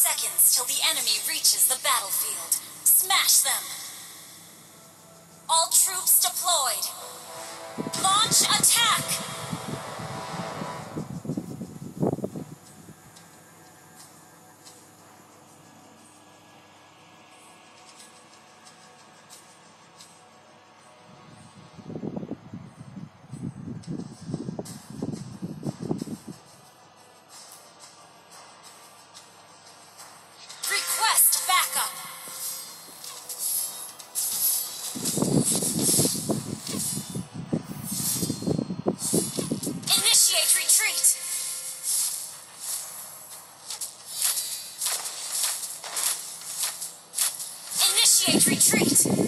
seconds till the enemy reaches the battlefield. Smash them! All troops deployed. Launch attack! Request backup! Initiate retreat! Initiate retreat!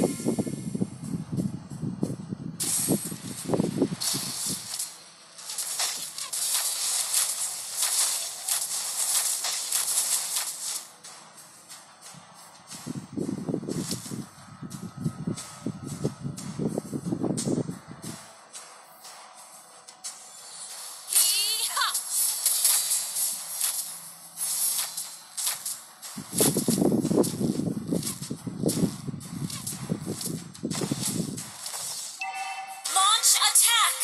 Launch attack!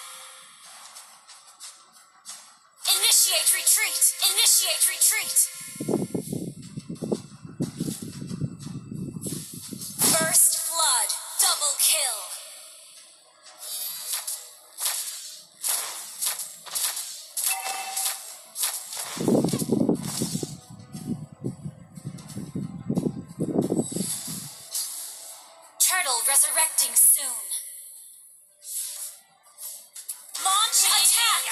Initiate retreat! Initiate retreat! First blood! Double kill! Turtle resurrecting soon. Launch attack!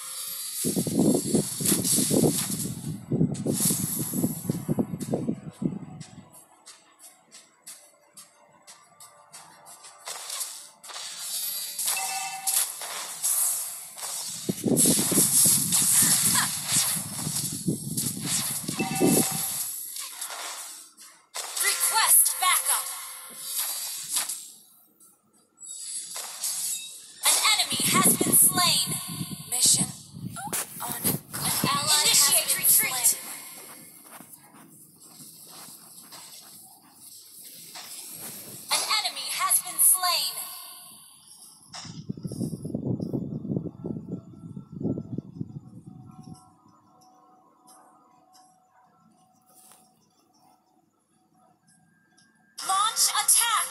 Request backup! An enemy has been slain! Mission on go. An ally initiate retreat! Slain. An enemy has been slain! Launch attack!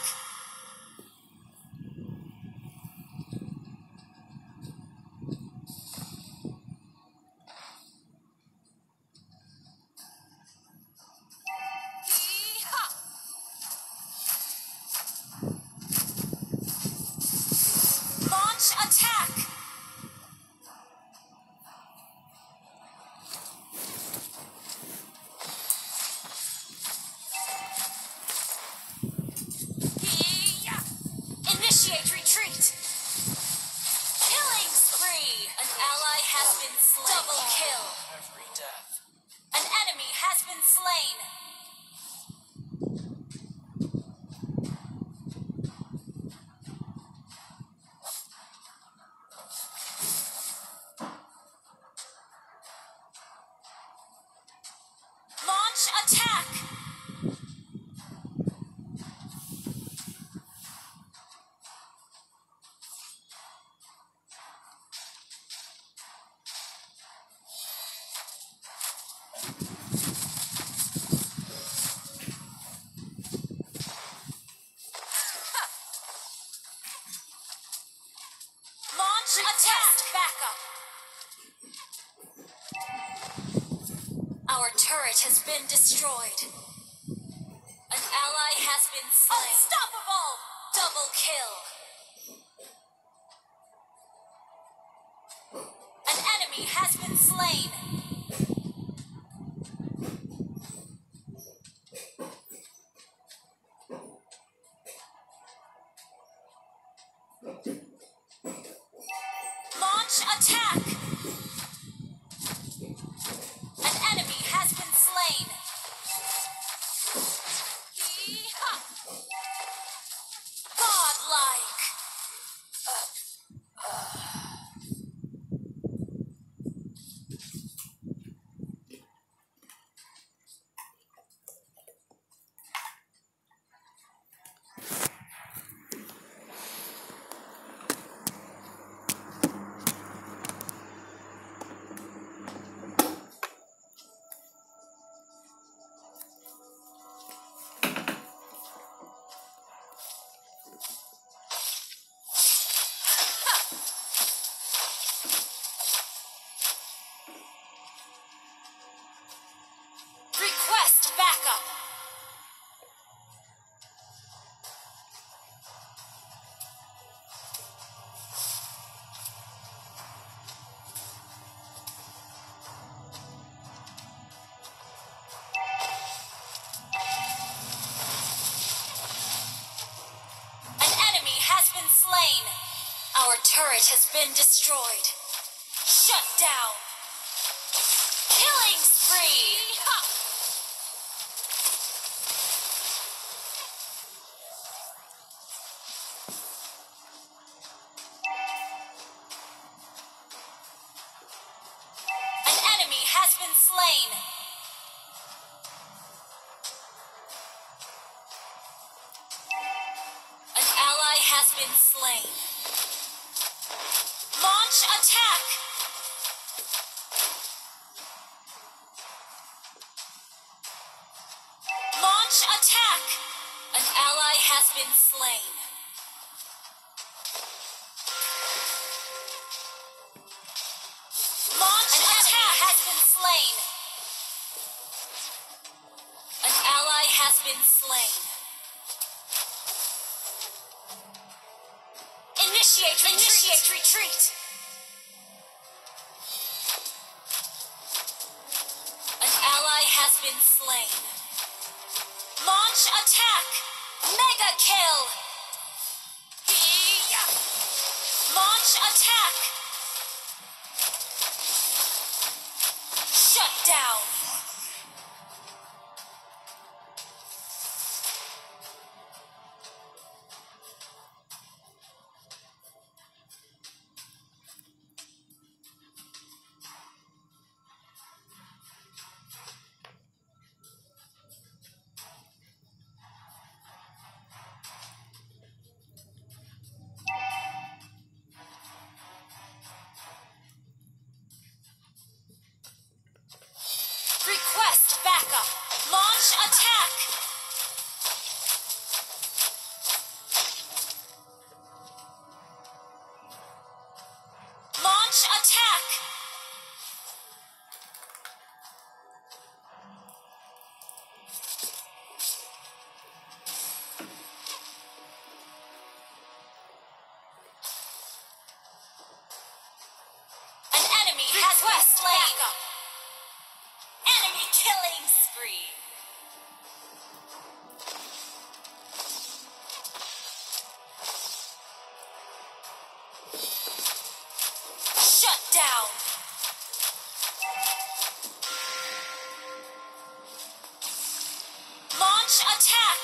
Yee-haw! Launch attack! Yee-yah! Initiate retreat! Killing spree! An ally has been slain. Double kill! Every death. An enemy has been slain! Launch attack! Launch attack! Backup! Our turret has been destroyed. An ally has been slain. Unstoppable! Double kill! An enemy has been slain. Launch attack! An enemy has been slain. Yee-haw! Godlike! has been destroyed. Shut down. Killing spree. An enemy has been slain. An ally has been slain. Launch attack! Launch attack! An ally has been slain. Launch attack has been slain. An ally has been slain. Initiate retreat. An ally has been slain. Launch attack. Mega kill. Launch attack. Shut down. Request backup. Launch attack. Launch attack. An enemy has been slain. Enemy killing spree. Shut down. Launch attack.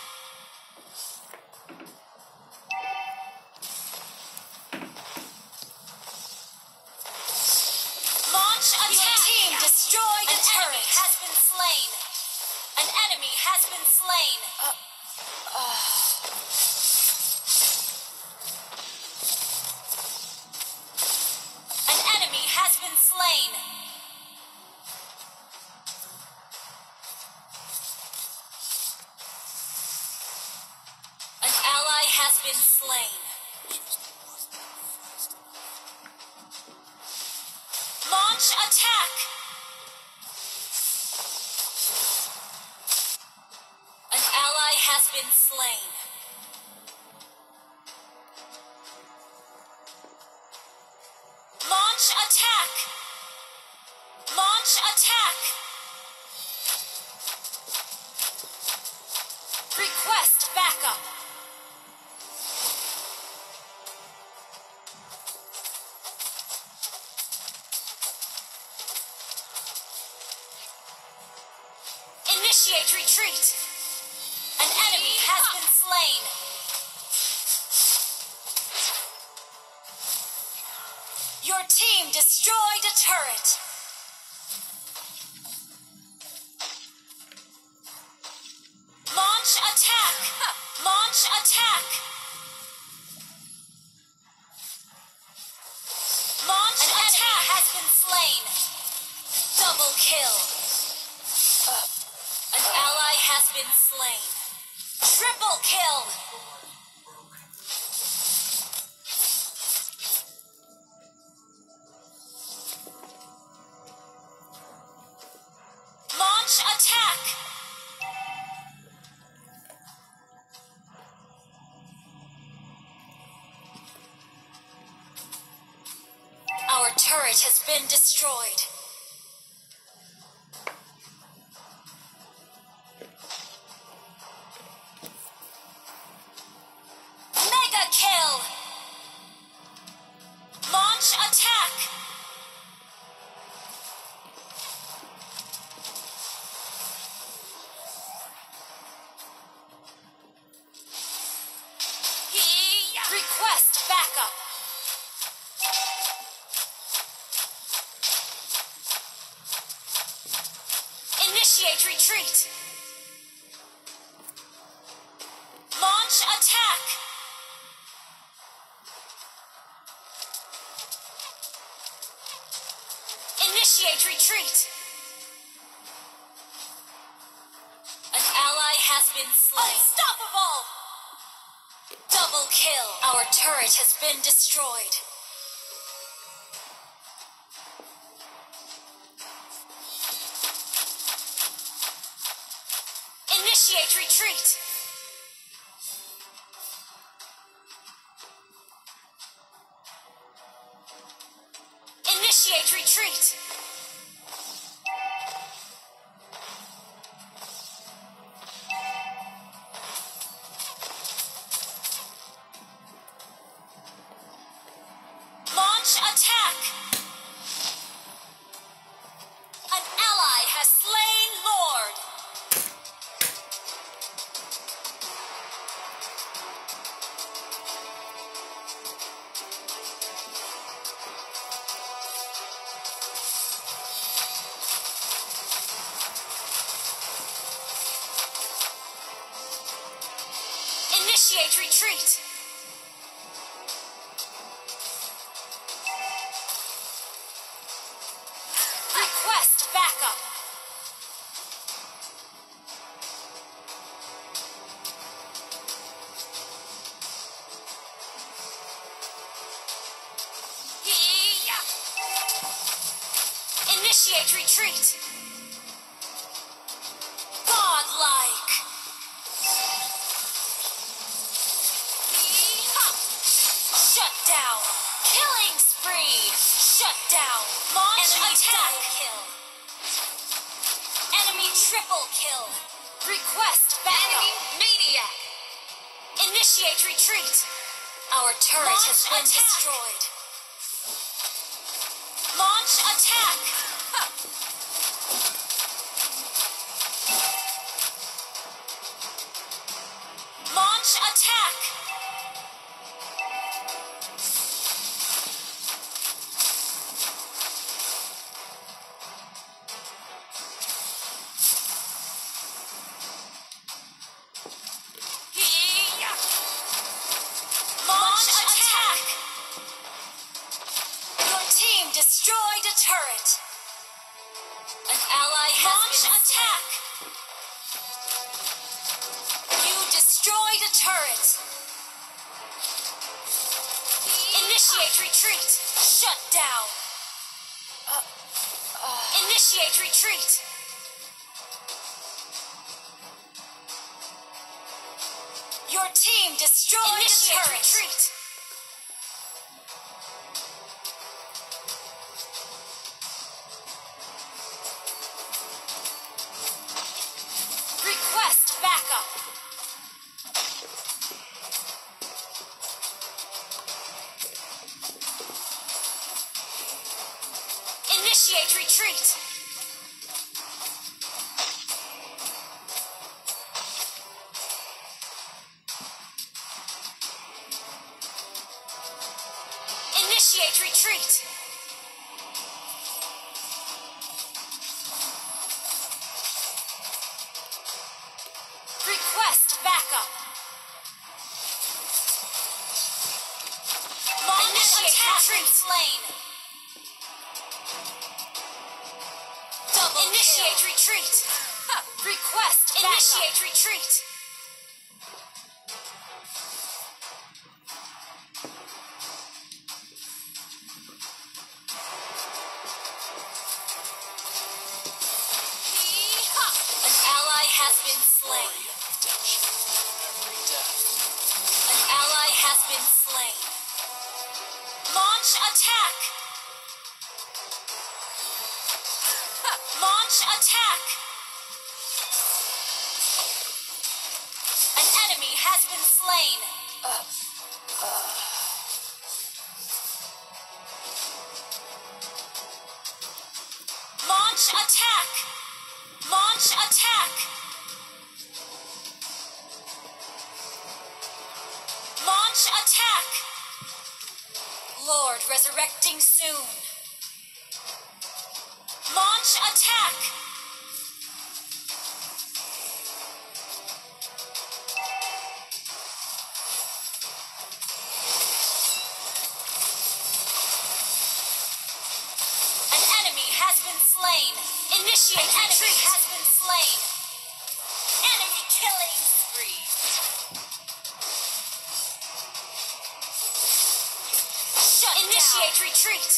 Launch attack. Your team destroyed a turret. Has been slain. An enemy has been slain. An enemy has been slain. An ally has been slain. Launch attack. An ally has been slain. Launch attack. Launch attack. Request backup. Initiate retreat. An enemy has been slain. Your team destroyed a turret. Launch attack. Launch attack. Launch attack has been slain. Double kill. An ally has been slain. Triple kill. Launch attack. Our turret has been destroyed. Mega kill. Initiate retreat. Launch attack. Initiate retreat. An ally has been slain. Unstoppable! Double kill. Our turret has been destroyed. Initiate retreat. Initiate retreat. Launch attack. An ally has slain Lord. Initiate retreat. Request backup. Initiate retreat. Godlike. Shut down. Killing spree. Shut down. Launch attack. Kill. Enemy triple kill. Request backup. Enemy maniac. Initiate retreat. Our turret has been destroyed. Launch attack. Launch attack. Launch attack. Your team destroyed a turret. An ally has been attack. You destroyed a turret. Initiate retreat. Shut down. Initiate retreat. Your team destroyed a turret. Retreat. Request backup. Initiate retreat. Initiate retreat. Request backup. Initiate retreat. Slain. Double initiate kill. Retreat. Request backup. Initiate retreat. Has been slain. An ally has been slain. Launch attack. Launch attack. An enemy has been slain. Launch attack. Launch attack. Launch attack! Lord resurrecting soon. Launch attack! Initiate retreat has been slain. Enemy killing spree. Initiate retreat.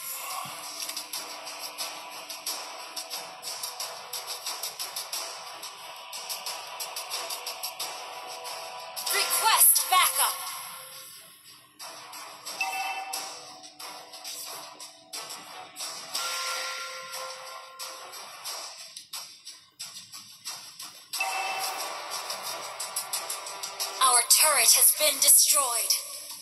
Request backup. Our turret has been destroyed.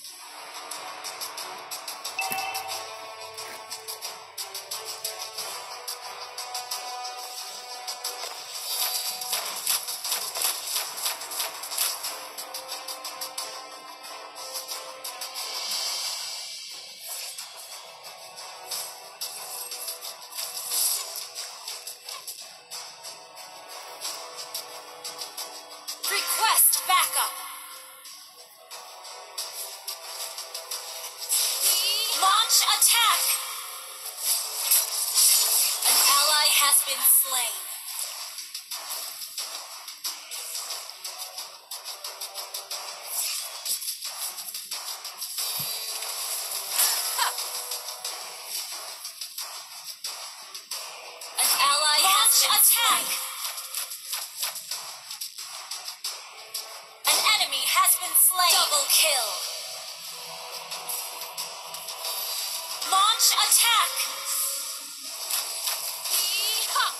Request backup. Launch attack. An ally has been slain. An ally has been attack. Slain. An enemy has been slain. Double kill. Launch attack. Yee-haw.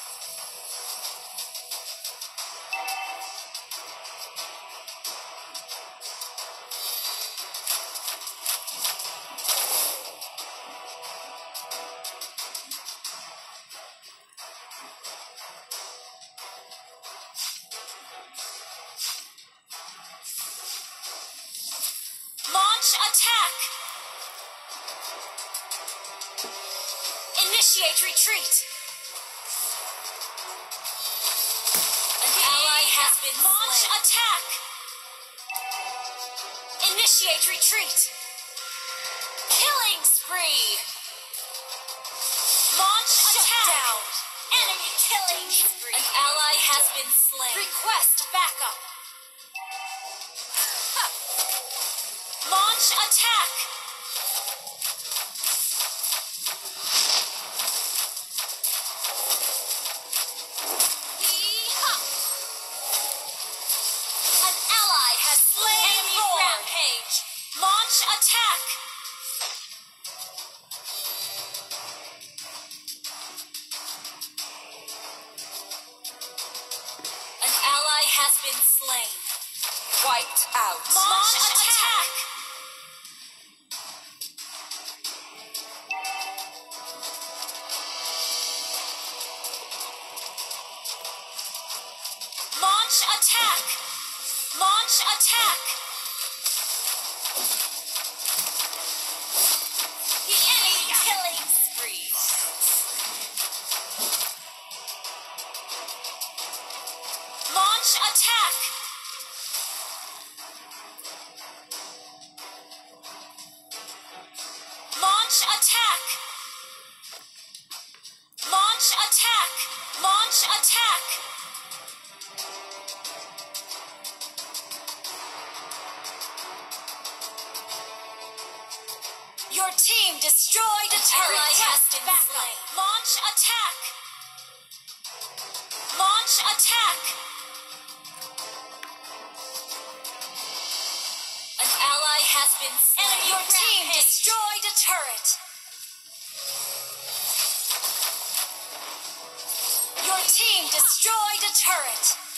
Launch attack. Initiate retreat. An ally has been launch slain. Attack. Initiate retreat. Killing spree. Launch attack. Down. Enemy killing spree. An ally has been slain. Request backup. Launch attack. Yee-haw. An ally has slain. Enemy rampage. Launch attack. An ally has been slain. Wiped out. Launch attack. Launch attack! Launch attack! The enemy killing spree! Launch attack! Launch attack! Launch attack! Launch attack! Your team destroyed a turret. Has been slain. Launch attack! Launch attack! An ally has been slain. Your team destroyed a turret. Your team destroyed a turret.